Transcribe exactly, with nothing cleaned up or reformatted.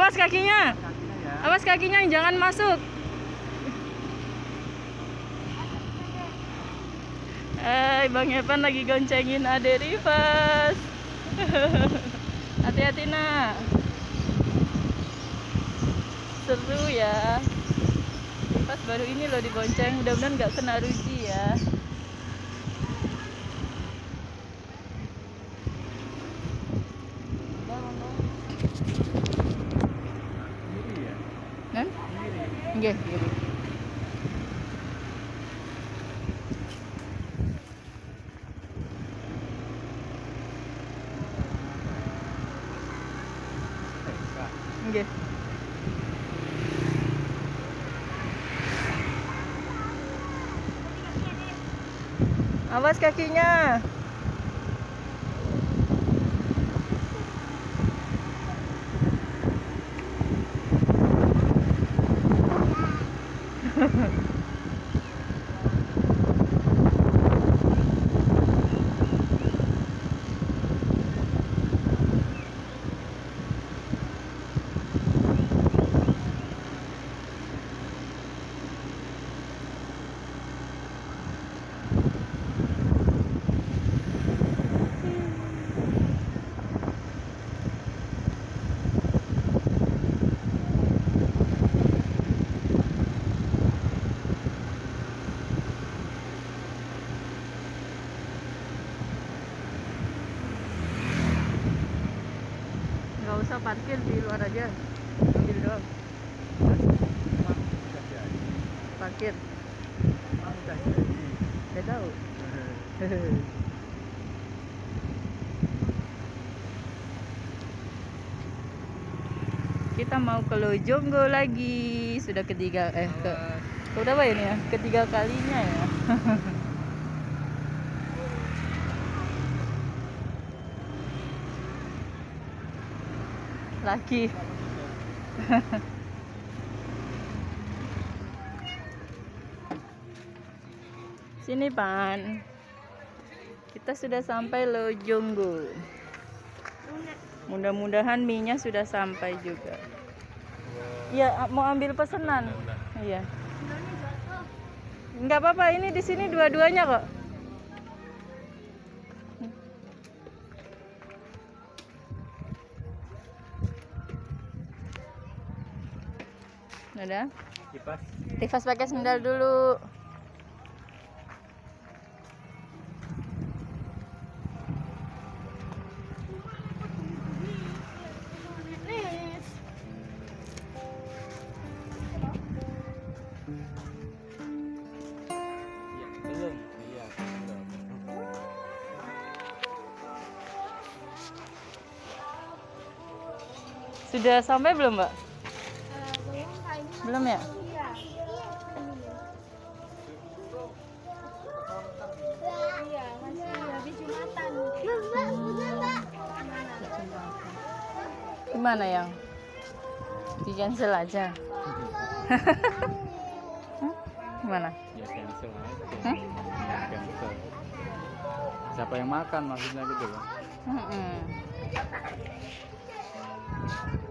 Awas kakinya. Kakinya ya. Awas kakinya, jangan masuk. Eh, Bang Evan lagi goncengin Ade Rifas. Hati-hati nak. Seru ya. Rifas baru ini loh dibonceng. Mudah-mudahan nggak kena rugi ya. Nan? Nggih, nggih. Nggih. Awas kakinya. Nggak usah parkir di luar aja, ambil doang. Parkir. Nggak tahu. Kita mau ke Lojonggo lagi, sudah ketiga eh ke udah apa ini ya? Ketiga kalinya ya. Lagi. Sini Pan. Kita sudah sampai Lojonggo. Mudah-mudahan mie-nya sudah sampai juga. Iya, mau ambil pesanan. Iya. Enggak apa-apa, ini di sini dua-duanya kok. Udah? Kipas. Rifas pakai sendal dulu. Belum. Iya, belum. Sudah sampai belum, Mbak? Belum ya? Iya, masih habis Jumatan. Gimana yang? Di cancel aja. Hah? Gimana? Ya cancel aja. Hah? Cancel. Siapa yang makan maksudnya gitu loh. Mm-mm.